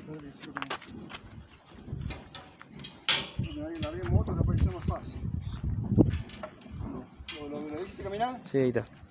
Ahí larguemos otro, capaz que sea más fácil. ¿Lo hiciste caminar? Sí, ahí está.